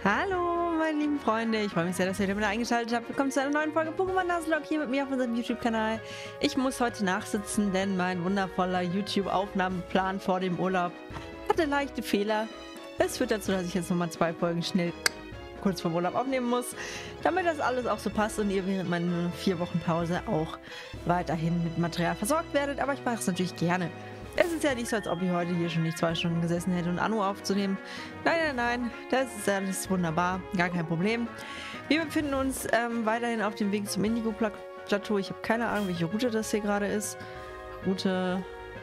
Hallo, meine lieben Freunde. Ich freue mich sehr, dass ihr wieder eingeschaltet habt. Willkommen zu einer neuen Folge Pokémon Nuzlocke hier mit mir auf unserem YouTube-Kanal. Ich muss heute nachsitzen, denn mein wundervoller YouTube-Aufnahmeplan vor dem Urlaub hatte leichte Fehler. Es führt dazu, dass ich jetzt nochmal 2 Folgen schnell kurz vor Urlaub aufnehmen muss, damit das alles auch so passt und ihr während meiner 4 Wochen Pause auch weiterhin mit Material versorgt werdet. Aber ich mache es natürlich gerne. Es ist ja nicht so, als ob ich heute hier schon nicht 2 Stunden gesessen hätte, um Anno aufzunehmen. Nein, das ist alles wunderbar, gar kein Problem. Wir befinden uns weiterhin auf dem Weg zum Indigo-Plateau. Ich habe keine Ahnung, welche Route das hier gerade ist. Route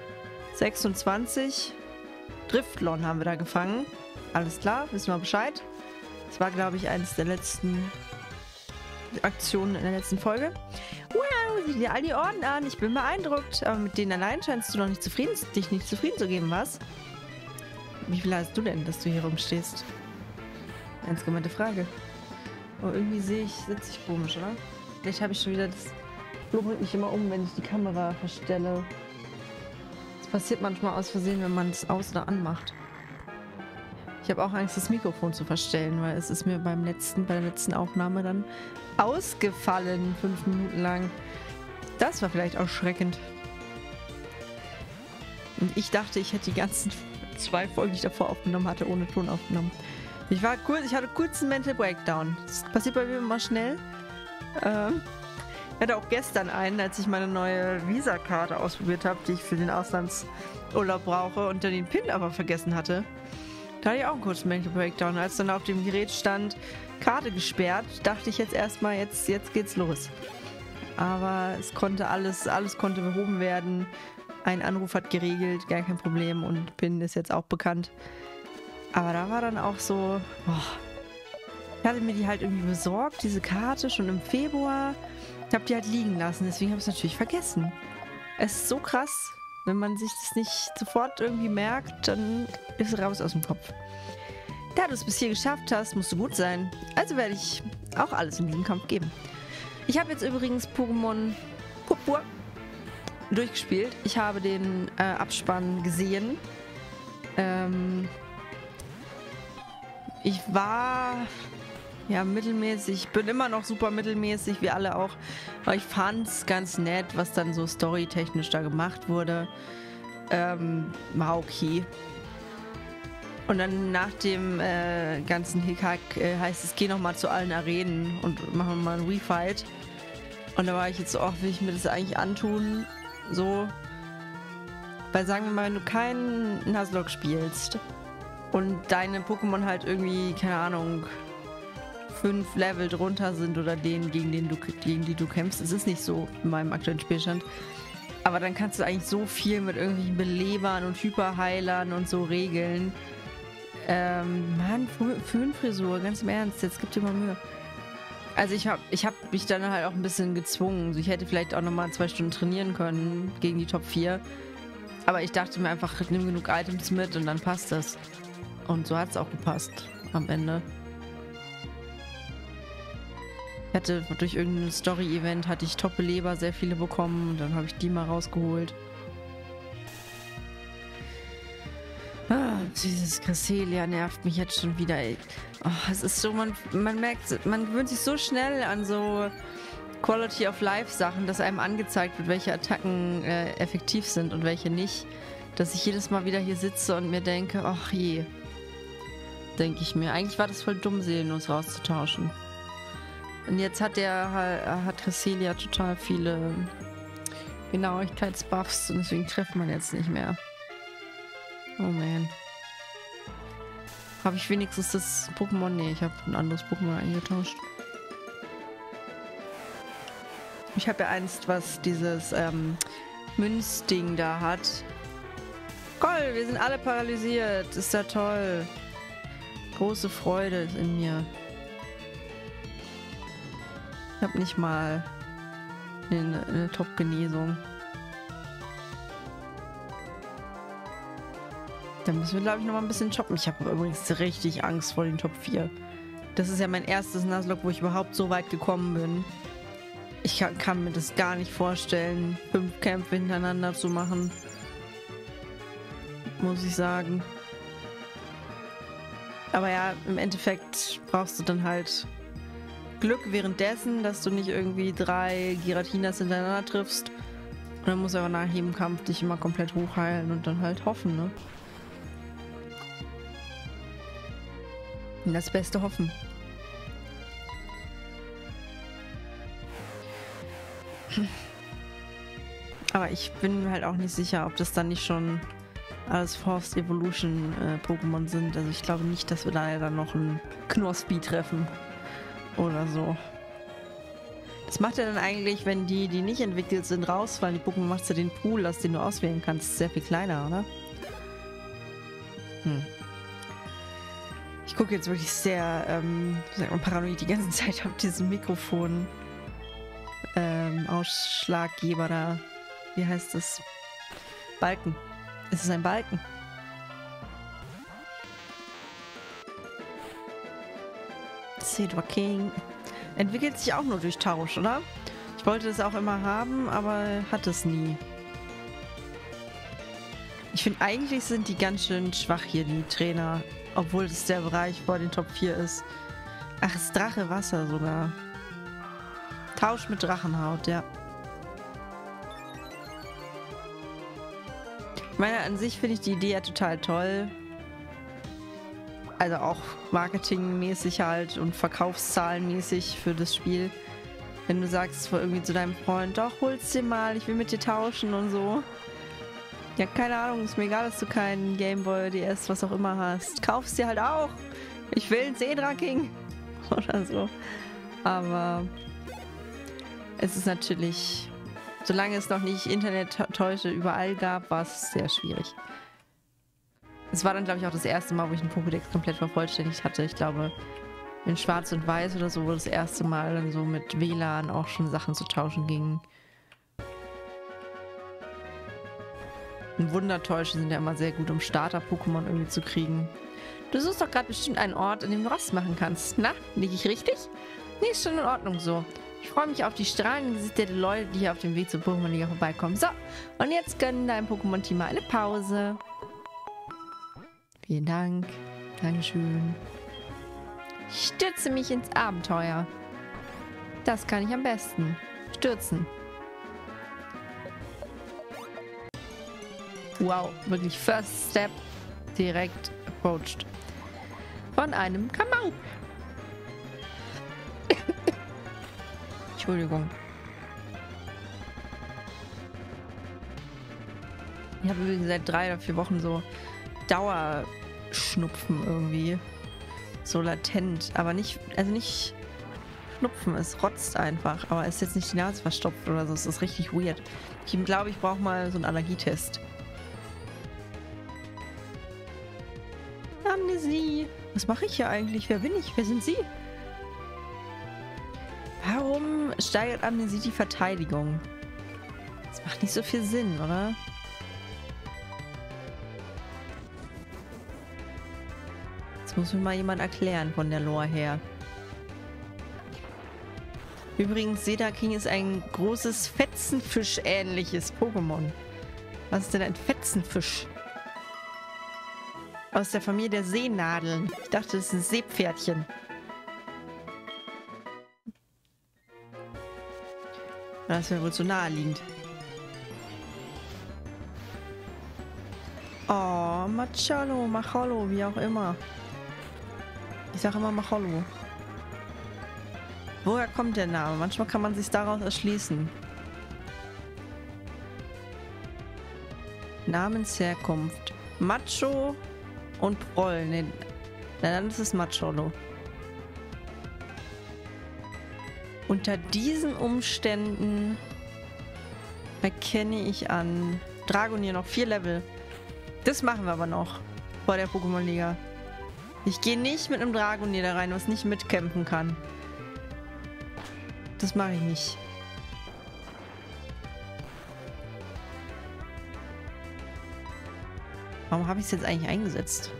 26. Driftlon haben wir da gefangen. Alles klar, wissen wir Bescheid. Das war, glaube ich, eines der letzten Aktionen in der letzten Folge. Wow, sieh dir all die Orden an. Ich bin beeindruckt. Aber mit denen allein scheinst du noch nicht zufrieden, dich nicht zufrieden zu geben, was? Wie viel hast du denn, dass du hier rumstehst? Ernst gemeinte Frage. Oh, irgendwie sitze ich komisch, oder? Vielleicht habe ich schon wieder das... Flo bringt mich immer um, wenn ich die Kamera verstelle. Das passiert manchmal aus Versehen, wenn man es aus- oder anmacht. Ich habe auch Angst, das Mikrofon zu verstellen, weil es ist mir bei der letzten Aufnahme dann ausgefallen, 5 Minuten lang. Das war vielleicht auch schreckend. Und ich dachte, ich hätte die ganzen 2 Folgen, die ich davor aufgenommen hatte, ohne Ton aufgenommen. Ich hatte kurz einen Mental Breakdown. Das passiert bei mir immer schnell. Ich hatte auch gestern einen, als ich meine neue Visa-Karte ausprobiert habe, die ich für den Auslandsurlaub brauche und dann den PIN aber vergessen hatte. Da hatte ich auch einen kurzen Mental Breakdown. Als dann auf dem Gerät stand, Karte gesperrt, dachte ich jetzt erstmal, jetzt geht's los. Aber es konnte alles konnte behoben werden. Ein Anruf hat geregelt, gar kein Problem und PIN ist jetzt auch bekannt. Aber da war dann auch so, boah. Ich hatte mir die halt irgendwie besorgt, diese Karte, schon im Februar. Ich habe die halt liegen lassen, deswegen habe ich es natürlich vergessen. Es ist so krass. Wenn man sich das nicht sofort irgendwie merkt, dann ist es raus aus dem Kopf. Da du es bis hier geschafft hast, musst du gut sein. Also werde ich auch alles in diesem Kampf geben. Ich habe jetzt übrigens Pokémon Purpur durchgespielt. Ich habe den Abspann gesehen. Ich war ja mittelmäßig. Ich bin immer noch super mittelmäßig, wie alle auch. Aber ich fand es ganz nett, was dann so storytechnisch da gemacht wurde. War okay. Und dann nach dem ganzen Hickhack heißt es, geh nochmal zu allen Arenen und machen mal einen Refight. Und da war ich jetzt so, ach, will ich mir das eigentlich antun? So. Weil sagen wir mal, wenn du keinen Nuzlocke spielst und deine Pokémon halt irgendwie, keine Ahnung, 5 Level drunter sind oder gegen die du kämpfst. Es ist nicht so in meinem aktuellen Spielstand. Aber dann kannst du eigentlich so viel mit irgendwelchen Belebern und Hyperheilern und so regeln. Mann, Föhnfrisur, ganz im Ernst, jetzt gib dir mal Mühe. Also ich hab mich dann halt auch ein bisschen gezwungen. Also ich hätte vielleicht auch nochmal 2 Stunden trainieren können gegen die Top 4. Aber ich dachte mir einfach, nimm genug Items mit und dann passt das. Und so hat es auch gepasst am Ende. Ich hatte durch irgendein Story-Event hatte ich Top-Beleber sehr viele bekommen und dann habe ich die mal rausgeholt. Dieses Cresselia nervt mich jetzt schon wieder, ey. Oh, es ist so, man merkt, man gewöhnt sich so schnell an so Quality of Life Sachen, dass einem angezeigt wird, welche Attacken effektiv sind und welche nicht. Dass ich jedes Mal wieder hier sitze und mir denke, ach je. Denke ich mir. Eigentlich war das voll dumm, seelenlos rauszutauschen. Und jetzt hat Cresselia total viele Genauigkeitsbuffs und deswegen trifft man jetzt nicht mehr. Oh man. Habe ich wenigstens das Pokémon? Nee, ich habe ein anderes Pokémon eingetauscht. Ich habe ja einst, was dieses Münzding da hat. Toll, wir sind alle paralysiert. Ist ja toll. Große Freude in mir. Ich habe nicht mal eine Top-Genesung. Da müssen wir, glaube ich, noch mal ein bisschen choppen. Ich habe übrigens richtig Angst vor den Top 4. Das ist ja mein erstes Nuzlocke, wo ich überhaupt so weit gekommen bin. Ich kann mir das gar nicht vorstellen, 5 Kämpfe hintereinander zu machen. Muss ich sagen. Aber ja, im Endeffekt brauchst du dann halt Glück währenddessen, dass du nicht irgendwie 3 Giratinas hintereinander triffst. Und dann musst du aber nach jedem Kampf dich immer komplett hochheilen und dann halt hoffen, ne? Und das Beste hoffen. Aber ich bin halt auch nicht sicher, ob das dann nicht schon alles Forced Evolution Pokémon sind. Also ich glaube nicht, dass wir da ja dann noch einen Knospi treffen. Oder so. Das macht ja dann eigentlich, wenn die nicht entwickelt sind, rausfallen. Die Pokémon macht ja den Pool, aus dem du auswählen kannst. Sehr viel kleiner, oder? Ich gucke jetzt wirklich sehr paranoid die ganze Zeit auf diesen Mikrofon. Ausschlaggeber da. Wie heißt das? Balken. Es ist ein Balken. Cedar King. Entwickelt sich auch nur durch Tausch, oder? Ich wollte das auch immer haben, aber hat es nie. Ich finde, eigentlich sind die ganz schön schwach hier, die Trainer. Obwohl das der Bereich vor den Top 4 ist. Ach, es ist Drache Wasser sogar. Tausch mit Drachenhaut, ja. Ich meine, an sich finde ich die Idee ja total toll. Also auch marketingmäßig halt und verkaufszahlenmäßig für das Spiel. Wenn du sagst irgendwie zu deinem Freund, doch, hol's dir mal, ich will mit dir tauschen und so. Ja, keine Ahnung, ist mir egal, dass du keinen Gameboy, DS, was auch immer hast. Kauf's dir halt auch. Ich will ein Cedar King. Oder so. Aber es ist natürlich, solange es noch nicht Internet-Täusche überall gab, war es sehr schwierig. Es war dann, glaube ich, auch das erste Mal, wo ich einen Pokédex komplett vervollständigt hatte. Ich glaube, in Schwarz und Weiß oder so, wo das erste Mal dann so mit WLAN auch schon Sachen zu tauschen ging. Und Wundertäusche sind ja immer sehr gut, um Starter-Pokémon irgendwie zu kriegen. Du suchst doch gerade bestimmt einen Ort, in dem du Rast machen kannst. Na, liege ich richtig? Nee, ist schon in Ordnung so. Ich freue mich auf die strahlenden Gesichter der Leute, die hier auf dem Weg zur Pokémon-Liga vorbeikommen. So, und jetzt gönnen deinem Pokémon-Team mal eine Pause. Vielen Dank. Dankeschön. Ich stürze mich ins Abenteuer. Das kann ich am besten. Stürzen. Wow, wirklich First Step direkt approached. Von einem Kamau. Entschuldigung. Ich habe übrigens seit 3 oder 4 Wochen so Dauerschnupfen irgendwie. So latent. Aber nicht, also nicht Schnupfen, es rotzt einfach. Aber es ist jetzt nicht die Nase verstopft oder so. Es ist richtig weird. Ich glaube, ich brauche mal so einen Allergietest. Amnesie. Was mache ich hier eigentlich? Wer bin ich? Wer sind Sie? Warum steigert Amnesie die Verteidigung? Das macht nicht so viel Sinn, oder? Das muss mir mal jemand erklären von der Lore her. Übrigens, Cedar King ist ein großes Fetzenfisch-ähnliches Pokémon. Was ist denn ein Fetzenfisch? Aus der Familie der Seenadeln. Ich dachte, das ist ein Seepferdchen. Das wäre wohl zu naheliegend. Oh, Machalo, Macholo, wie auch immer. Ich sage immer Macholo. Woher kommt der Name? Manchmal kann man sich daraus erschließen. Namensherkunft. Macho und Proll. Nee, dann ist es Macholo. Unter diesen Umständen erkenne ich an Dragonier noch 4 Level. Das machen wir aber noch vor der Pokémon-Liga. Ich gehe nicht mit einem Dragonier da rein, was nicht mitkämpfen kann. Das mache ich nicht. Warum habe ich es jetzt eigentlich eingesetzt?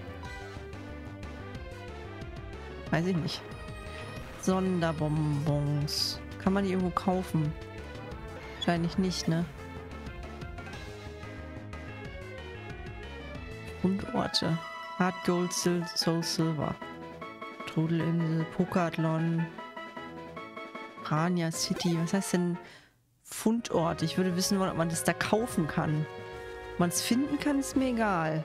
Weiß ich nicht. Sonderbonbons. Kann man die irgendwo kaufen? Wahrscheinlich nicht, ne? Fundorte. Hard Gold, Soul Silver. Trudelinsel, Pokatlon. Rania City. Was heißt denn Fundort? Ich würde wissen wollen, ob man das da kaufen kann. Ob man es finden kann, ist mir egal.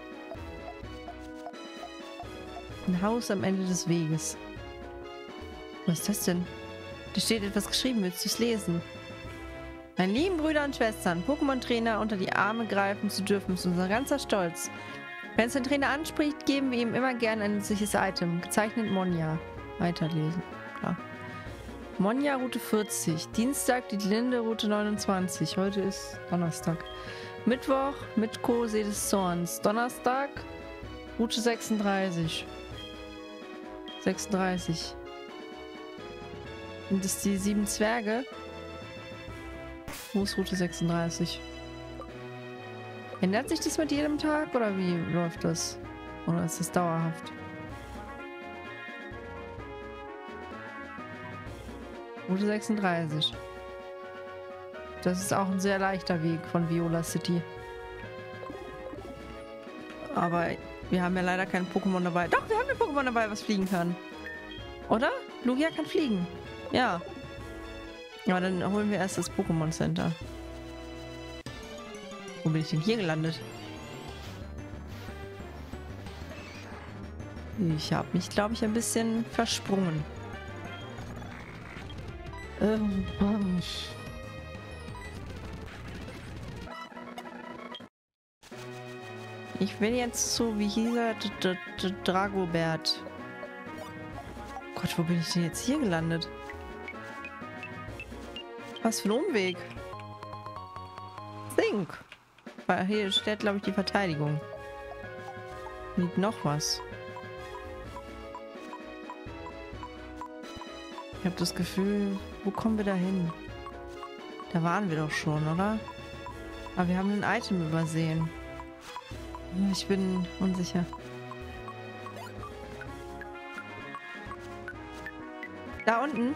Ein Haus am Ende des Weges. Was ist das denn? Da steht etwas geschrieben. Willst du es lesen? Meine lieben Brüder und Schwestern, Pokémon-Trainer unter die Arme greifen zu dürfen, ist unser ganzer Stolz. Wenn es den Trainer anspricht, geben wir ihm immer gern ein nützliches Item. Gezeichnet Monja. Weiterlesen. Klar. Monja Route 40. Dienstag die Linde Route 29. Heute ist Donnerstag. Mittwoch Mitko See des Zorns. Donnerstag Route 36. 36. Sind das die 7 Zwerge? Wo ist Route 36? Ändert sich das mit jedem Tag oder wie läuft das? Oder ist das dauerhaft? Route 36. Das ist auch ein sehr leichter Weg von Viola City. Aber wir haben ja leider kein Pokémon dabei. Doch, wir haben ein Pokémon dabei, was fliegen kann. Oder? Lugia kann fliegen. Ja. Aber dann holen wir erst das Pokémon Center. Wo bin ich denn hier gelandet? Ich habe mich, glaube ich, ein bisschen versprungen. Ich will jetzt zu, wie hieß er? Dragobert. Gott, wo bin ich denn jetzt hier gelandet? Was für ein Umweg. Think. Weil hier steht, glaube ich, die Verteidigung. Liegt noch was. Ich habe das Gefühl, wo kommen wir da hin? Da waren wir doch schon, oder? Aber wir haben ein Item übersehen. Ich bin unsicher. Da unten?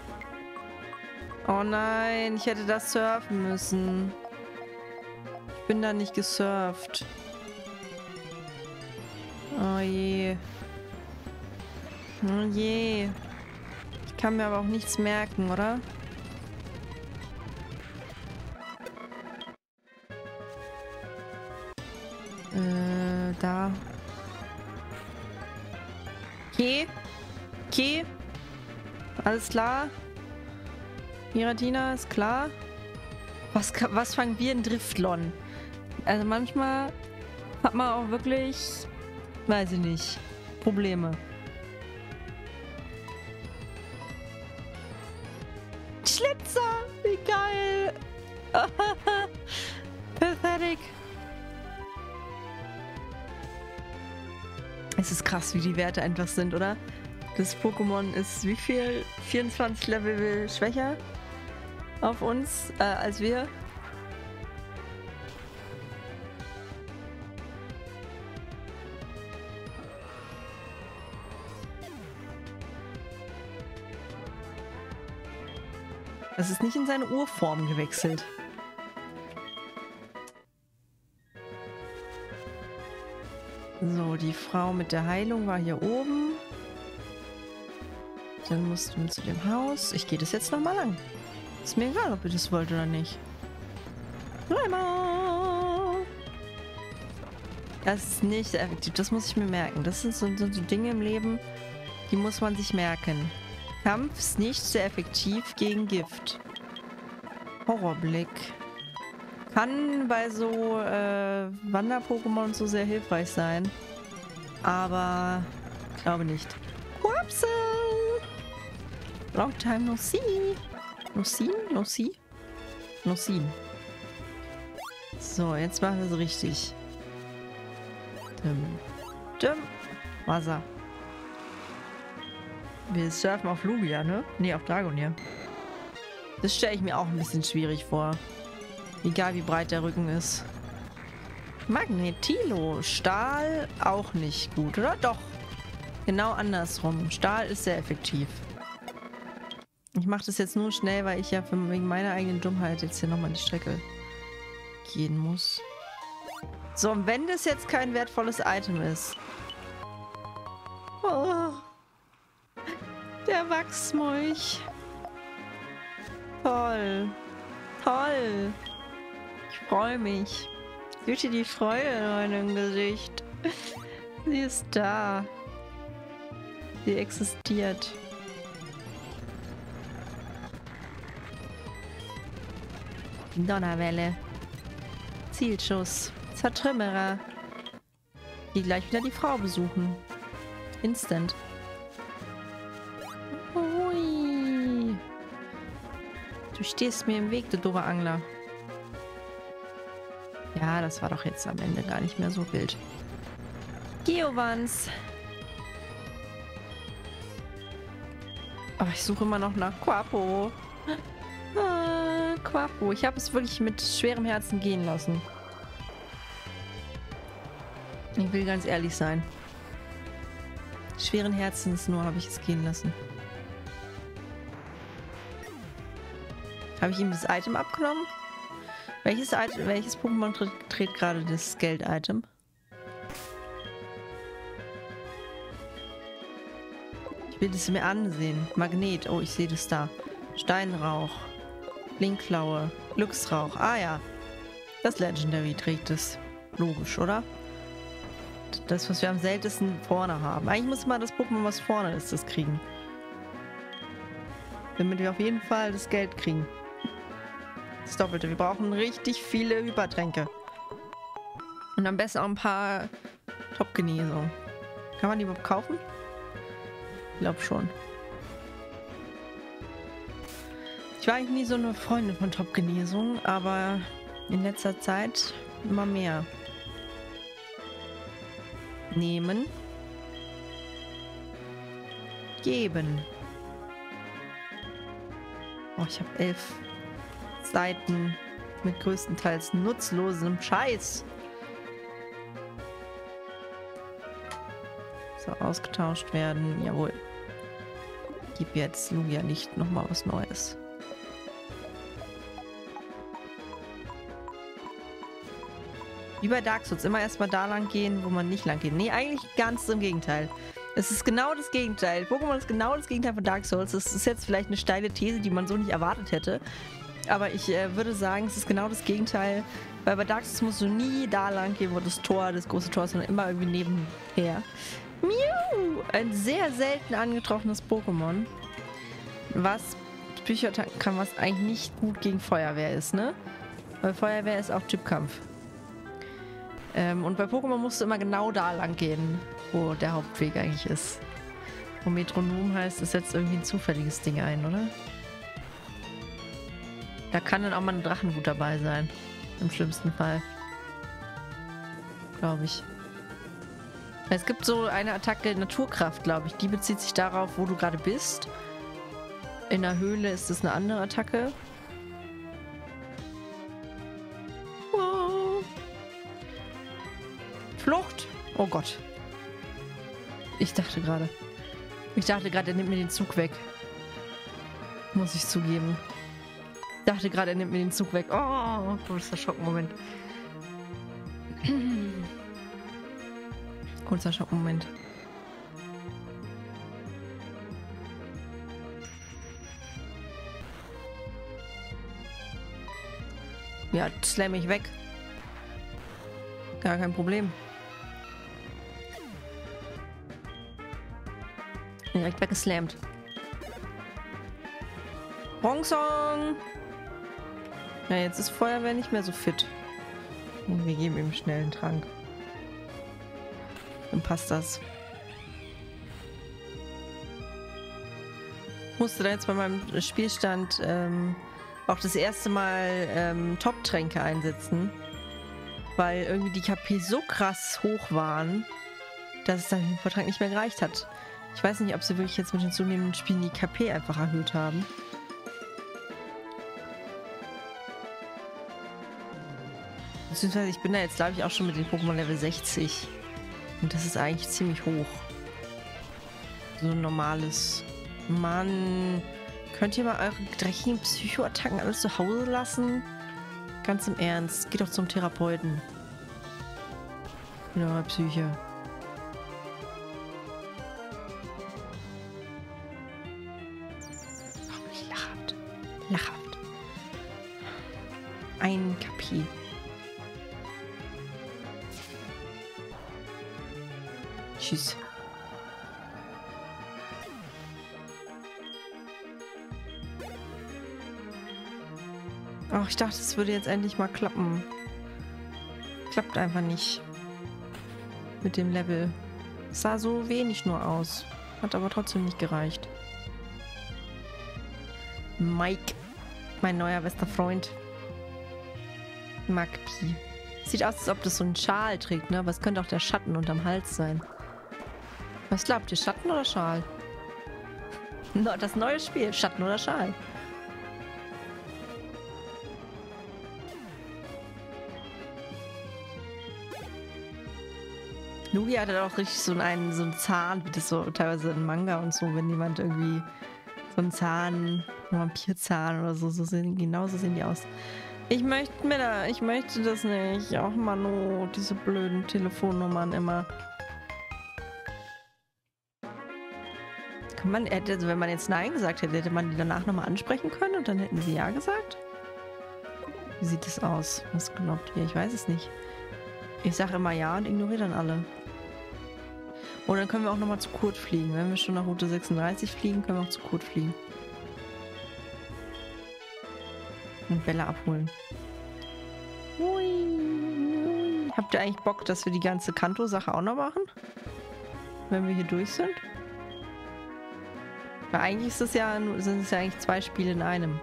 Oh nein, ich hätte das surfen müssen. Ich bin da nicht gesurft. Oh je. Oh je. Ich kann mir aber auch nichts merken, oder? Da. Okay. Okay. Alles klar. Miratina ist klar. Was fangen wir in Driftlon? Also manchmal hat man auch wirklich, weiß ich nicht, Probleme. Schlitzer! Wie geil! Pathetic. Es ist krass, wie die Werte einfach sind, oder? Das Pokémon ist wie viel? 24 Level schwächer auf uns als wir. Es ist nicht in seine Urform gewechselt. So, die Frau mit der Heilung war hier oben. Dann mussten wir zu dem Haus. Ich gehe das jetzt nochmal lang. Ist mir egal, ob ihr das wollt oder nicht. Leimer! Das ist nicht sehr effektiv. Das muss ich mir merken. Das sind so Dinge im Leben, die muss man sich merken. Kampf ist nicht sehr effektiv gegen Gift. Horrorblick. Kann bei so Wander-Pokémon so sehr hilfreich sein. Aber ich glaube nicht. Whopsel! Long time no see. No see? No see? No see. So, jetzt machen wir es richtig. Wasser. Wir surfen auf Lugia, ne? Ne, auf Dragonier. Das stelle ich mir auch ein bisschen schwierig vor. Egal wie breit der Rücken ist. Magnetilo. Stahl auch nicht gut, oder? Doch. Genau andersrum. Stahl ist sehr effektiv. Ich mache das jetzt nur schnell, weil ich ja wegen meiner eigenen Dummheit jetzt hier nochmal die Strecke gehen muss. So, und wenn das jetzt kein wertvolles Item ist. Oh, der Wachsmolch. Toll. Toll. Ich freue mich. Seht ihr die Freude in meinem Gesicht? Sie ist da. Sie existiert. Donnerwelle. Zielschuss. Zertrümmerer. Geh gleich wieder die Frau besuchen. Instant. Ui. Du stehst mir im Weg, du doofer Angler. Ja, das war doch jetzt am Ende gar nicht mehr so wild. Geovans. Oh, ich suche immer noch nach Quapo. Ah, Quapo. Ich habe es wirklich mit schwerem Herzen gehen lassen. Ich will ganz ehrlich sein. Schweren Herzens nur habe ich es gehen lassen. Habe ich ihm das Item abgenommen? Welches Pokémon trägt gerade das Geld-Item? Ich will das mir ansehen. Magnet. Oh, ich sehe das da. Steinrauch. Blinkklaue. Glücksrauch. Ah ja. Das Legendary trägt es. Logisch, oder? Das, was wir am seltensten vorne haben. Eigentlich muss man das Pokémon, was vorne ist, das kriegen. Damit wir auf jeden Fall das Geld kriegen. Das Doppelte. Wir brauchen richtig viele Hypertränke. Und am besten auch ein paar Top-Genesung. Kann man die überhaupt kaufen? Ich glaube schon. Ich war eigentlich nie so eine Freundin von Top-Genesung, aber in letzter Zeit immer mehr. Nehmen. Geben. Oh, ich habe 11 Seiten mit größtenteils nutzlosem Scheiß. So, ausgetauscht werden. Jawohl. Gib jetzt Lugia nicht nochmal was Neues. Wie bei Dark Souls, immer erstmal da lang gehen, wo man nicht lang geht. Nee, eigentlich ganz im Gegenteil. Es ist genau das Gegenteil. Pokémon ist genau das Gegenteil von Dark Souls. Das ist jetzt vielleicht eine steile These, die man so nicht erwartet hätte. Aber ich würde sagen, es ist genau das Gegenteil. Weil bei Dark Souls musst du nie da lang gehen, wo das große Tor ist, sondern immer irgendwie nebenher. Miau! Ein sehr selten angetroffenes Pokémon. Was Psychoattacken kann, was eigentlich nicht gut gegen Feuerwehr ist, ne? Weil Feuerwehr ist auch Typkampf. Und bei Pokémon musst du immer genau da lang gehen, wo der Hauptweg eigentlich ist. Wo Metronom heißt, es setzt irgendwie ein zufälliges Ding ein, oder? Da kann dann auch mal ein Drachenwut dabei sein. Im schlimmsten Fall. Glaube ich. Es gibt so eine Attacke Naturkraft, glaube ich. Die bezieht sich darauf, wo du gerade bist. In der Höhle ist es eine andere Attacke. Wow. Flucht! Oh Gott. Ich dachte gerade, er nimmt mir den Zug weg. Muss ich zugeben. Ich dachte gerade, er nimmt mir den Zug weg. Oh, kurzer Schockmoment. Kurzer Schockmoment. Ja, slam ich weg. Gar kein Problem. Direkt weggeslammt. Bronzong! Ja, jetzt ist Feuerwehr nicht mehr so fit. Und wir geben ihm schnell einen Trank. Dann passt das. Musste da jetzt bei meinem Spielstand auch das erste Mal Top-Tränke einsetzen. Weil irgendwie die KP so krass hoch waren, dass es dann im Vertrag nicht mehr gereicht hat. Ich weiß nicht, ob sie wirklich jetzt mit den zunehmenden Spielen die KP einfach erhöht haben. Beziehungsweise ich bin da jetzt, glaube ich, auch schon mit den Pokémon Level 60. Und das ist eigentlich ziemlich hoch. So ein normales... Mann, könnt ihr mal eure dreckigen Psychoattacken alles zu Hause lassen? Ganz im Ernst, geht doch zum Therapeuten. In eurer Psyche. Oh, lachhaft. Lachhaft. Ein Kapitel. Tschüss. Oh, ich dachte, es würde jetzt endlich mal klappen. Klappt einfach nicht. Mit dem Level. Es sah so wenig nur aus. Hat aber trotzdem nicht gereicht. Mike. Mein neuer bester Freund. Magpie. Sieht aus, als ob das so einen Schal trägt, ne? Aber es könnte auch der Schatten unterm Hals sein. Was glaubt ihr? Schatten oder Schal? Das neue Spiel. Schatten oder Schal? Lugi hatte auch richtig so einen Zahn, wie das so teilweise in Manga und so, wenn jemand irgendwie so einen Zahn, einen Vampirzahn oder so genauso sehen die aus. Ich möchte das nicht. Ach Mano, diese blöden Telefonnummern immer. Kann man, also wenn man jetzt Nein gesagt hätte, hätte man die danach nochmal ansprechen können und dann hätten sie Ja gesagt? Wie sieht das aus? Was glaubt ihr? Ich weiß es nicht. Ich sage immer Ja und ignoriere dann alle. Und dann können wir auch nochmal zu Kurt fliegen. Wenn wir schon nach Route 36 fliegen, können wir auch zu Kurt fliegen. Und Bella abholen. Hui. Habt ihr eigentlich Bock, dass wir die ganze Kanto-Sache auch noch machen? Wenn wir hier durch sind? Weil eigentlich sind es ja eigentlich 2 Spiele in einem.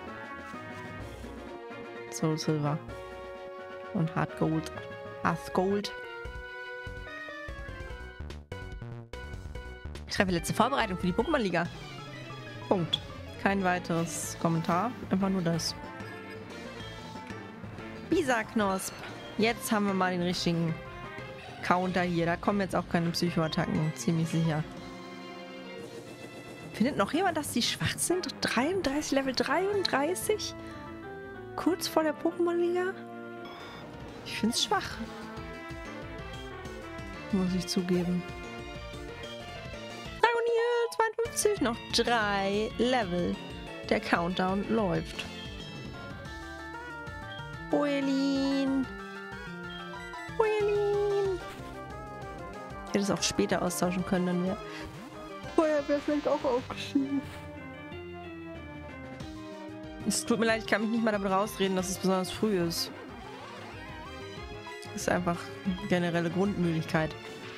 Soul Silver. Und Hard Gold. Hard Gold. Ich treffe letzte Vorbereitung für die Pokémon-Liga. Punkt. Kein weiteres Kommentar. Einfach nur das. Bisa-Knosp. Jetzt haben wir mal den richtigen Counter hier. Da kommen jetzt auch keine Psychoattacken. Ziemlich sicher. Findet noch jemand, dass die schwach sind? 33, Level 33? Kurz vor der Pokémon-Liga? Ich finde es schwach. Muss ich zugeben. Dragonier 52, noch 3 Level. Der Countdown läuft. Oelin. Oelin. Ich hätte es auch später austauschen können, dann wäre Feuerwehr vielleicht auch aufgestiegen. Es tut mir leid, ich kann mich nicht mal damit rausreden, dass es besonders früh ist. Das ist einfach eine generelle Grundmüdigkeit.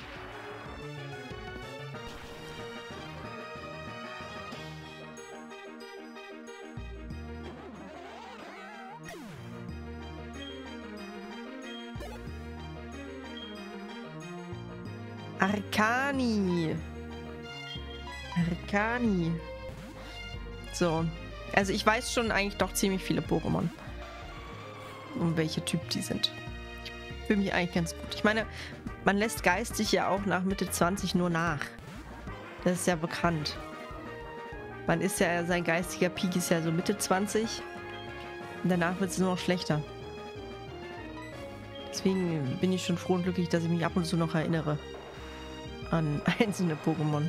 Arcani. Arcani. So. Also ich weiß schon eigentlich doch ziemlich viele Pokémon. Um welche Typ die sind. Ich fühle mich eigentlich ganz gut. Ich meine, man lässt geistig ja auch nach Mitte 20 nur nach. Das ist ja bekannt. Man ist ja, sein geistiger Peak ist ja so Mitte 20. Und danach wird es nur noch schlechter. Deswegen bin ich schon froh und glücklich, dass ich mich ab und zu noch erinnere an einzelne Pokémon.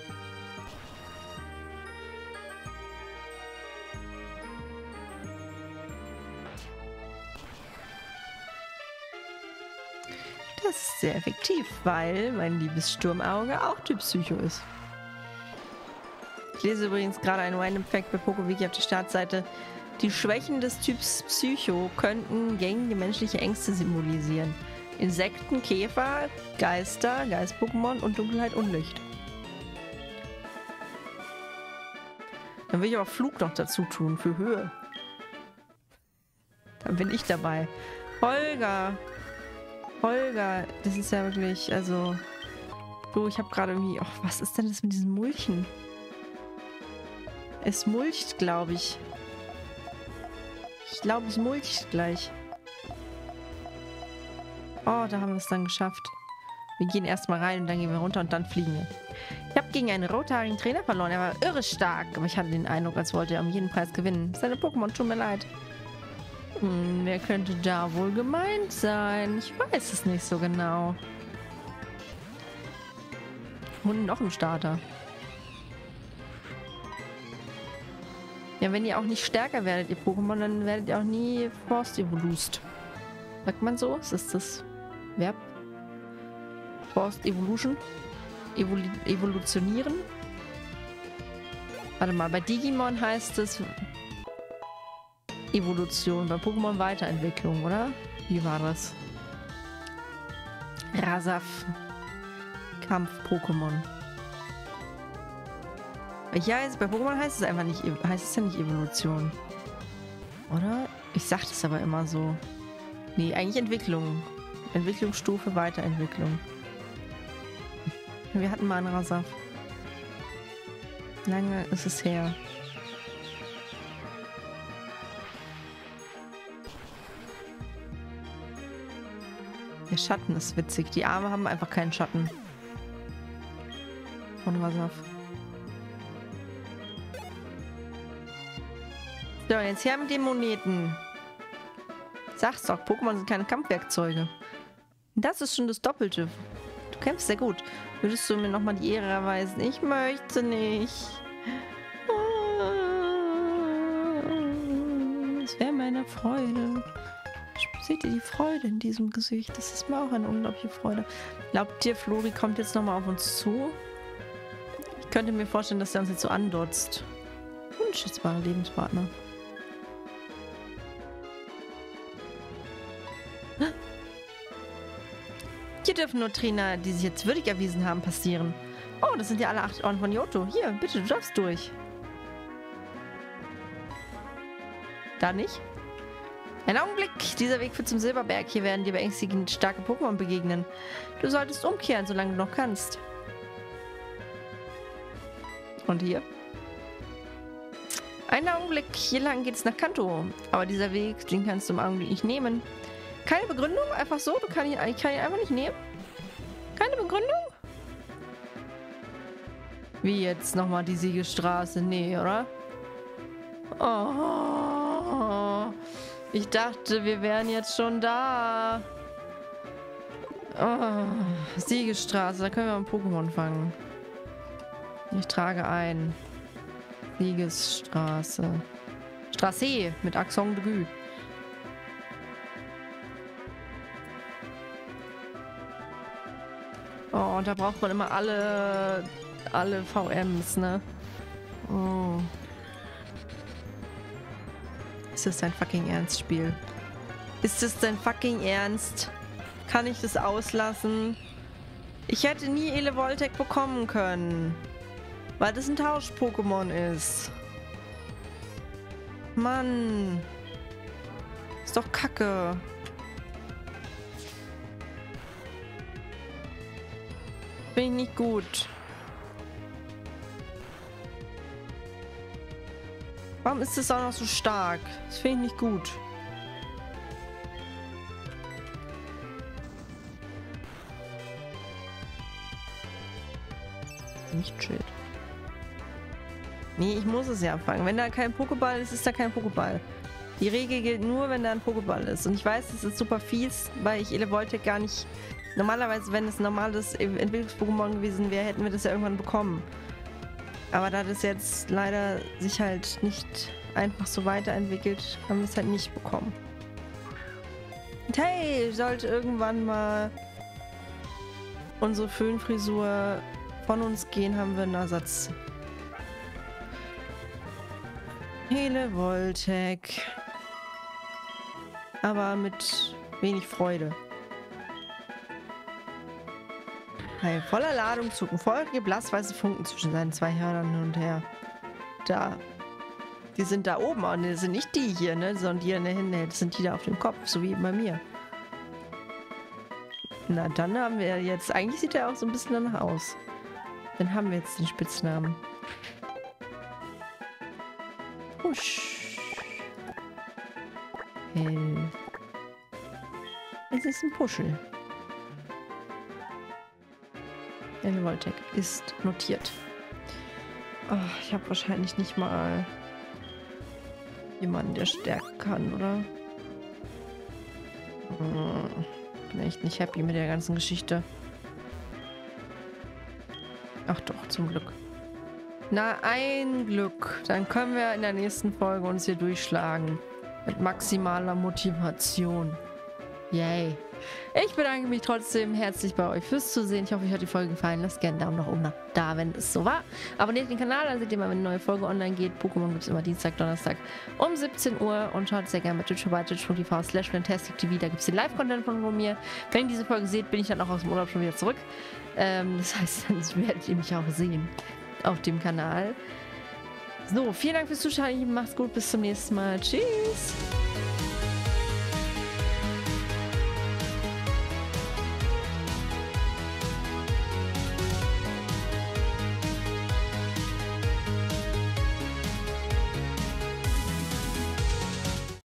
Das ist sehr effektiv, weil mein liebes Sturmauge auch Typ Psycho ist. Ich lese übrigens gerade einen Random Fact bei PokéWiki auf der Startseite. Die Schwächen des Typs Psycho könnten gängige menschliche Ängste symbolisieren. Insekten, Käfer, Geister, Geist-Pokémon und Dunkelheit und Licht. Dann will ich aber Flug noch dazu tun, für Höhe. Dann bin ich dabei. Holger! Holger, das ist ja wirklich, also... So, ich habe gerade irgendwie... Oh, was ist denn das mit diesem Mulchen? Es mulcht, glaube ich. Ich glaube, es mulcht gleich. Oh, da haben wir es dann geschafft. Wir gehen erstmal rein und dann gehen wir runter und dann fliegen wir. Ich habe gegen einen rothaarigen Trainer verloren. Er war irre stark, aber ich hatte den Eindruck, als wollte er um jeden Preis gewinnen. Seine Pokémon tun mir leid. Wer könnte da wohl gemeint sein? Ich weiß es nicht so genau. Und noch ein Starter. Ja, wenn ihr auch nicht stärker werdet, ihr Pokémon, dann werdet ihr auch nie Force Evolust. Sagt man so? Ist das Verb? Force Evolution? Evolutionieren? Warte mal, bei Digimon heißt es Evolution, bei Pokémon Weiterentwicklung, oder? Wie war das? Rasaf. Kampf-Pokémon. Ja, jetzt bei Pokémon heißt es einfach nicht, heißt es ja nicht Evolution. Oder? Ich sag das aber immer so. Nee, eigentlich Entwicklung. Entwicklungsstufe, Weiterentwicklung. Wir hatten mal einen Rasaf. Lange ist es her. Der Schatten ist witzig. Die Arme haben einfach keinen Schatten. Von Rasaf. So, jetzt her mit den Moneten. Sag's doch, Pokémon sind keine Kampfwerkzeuge. Das ist schon das Doppelte. Du kämpfst sehr gut. Würdest du mir nochmal die Ehre erweisen? Ich möchte nicht. Es wäre meine Freude. Seht ihr die Freude in diesem Gesicht? Das ist mir auch eine unglaubliche Freude. Glaubt ihr, Flori kommt jetzt nochmal auf uns zu? Ich könnte mir vorstellen, dass er uns jetzt so andotzt. Unschätzbare Lebenspartner. Hier dürfen nur Trainer, die sich jetzt würdig erwiesen haben, passieren. Oh, das sind ja alle 8 Orden von Johto. Hier, bitte, du darfst durch. Da nicht? Ein Augenblick. Dieser Weg führt zum Silberberg. Hier werden dir beängstigend starke Pokémon begegnen. Du solltest umkehren, solange du noch kannst. Und hier? Einen Augenblick. Hier lang geht's nach Kanto. Aber dieser Weg, den kannst du im Augenblick nicht nehmen. Keine Begründung? Einfach so? Ich kann ihn einfach nicht nehmen? Keine Begründung? Wie jetzt nochmal die Siegesstraße? Nee, oder? Oh, ich dachte, wir wären jetzt schon da. Oh, Siegesstraße, da können wir ein Pokémon fangen. Ich trage ein. Siegesstraße. Straße mit Accent d'aigu. Oh, und da braucht man immer alle VMs, ne? Oh. Ist das dein fucking Ernst, Spiel? Ist das dein fucking Ernst? Kann ich das auslassen? Ich hätte nie Elevoltec bekommen können. Weil das ein Tausch-Pokémon ist. Mann. Ist doch kacke. Bin ich nicht gut. Warum ist das auch noch so stark? Das finde ich nicht gut. Nicht chill. Nee, ich muss es ja fangen. Wenn da kein Pokéball ist, ist da kein Pokéball. Die Regel gilt nur, wenn da ein Pokéball ist. Und ich weiß, das ist super fies, weil ich Elevoltec gar nicht... Normalerweise, wenn es ein normales Entwicklungs-Pokémon gewesen wäre, hätten wir das ja irgendwann bekommen. Aber da das jetzt leider sich halt nicht einfach so weiterentwickelt, haben wir es halt nicht bekommen. Und hey, sollte irgendwann mal unsere Föhnfrisur von uns gehen, haben wir einen Ersatz. Elevoltec. Aber mit wenig Freude. Bei voller Ladung zucken feurige, blassweiße Funken zwischen seinen zwei Hörnern hin und her. Da. Die sind da oben, und das sind nicht die hier, ne? Sondern die in der Hände. Das sind die da auf dem Kopf, so wie bei mir. Na, dann haben wir jetzt... Eigentlich sieht er auch so ein bisschen danach aus. Dann haben wir jetzt den Spitznamen. Husch. Hell. Es ist ein Puschel. Elevoltec ist notiert. Oh, ich habe wahrscheinlich nicht mal jemanden, der stärken kann, oder? Bin echt nicht happy mit der ganzen Geschichte. zum Glück. Na, ein Glück. Dann können wir in der nächsten Folge uns hier durchschlagen. Mit maximaler Motivation. Yay. Ich bedanke mich trotzdem herzlich bei euch fürs Zusehen. Ich hoffe, euch hat die Folge gefallen. Lasst gerne einen Daumen nach oben da, wenn es so war. Abonniert den Kanal, dann seht ihr mal, wenn eine neue Folge online geht. Pokémon gibt es immer Dienstag, Donnerstag um 17 Uhr. Und schaut sehr gerne bei Twitch vorbei, twitch.tv/fantastictv. Da gibt es den Live-Content von mir. Wenn ihr diese Folge seht, bin ich dann auch aus dem Urlaub schon wieder zurück. Das heißt, dann werdet ihr mich auch sehen auf dem Kanal. So, vielen Dank fürs Zuschauen. Macht's gut, bis zum nächsten Mal. Tschüss!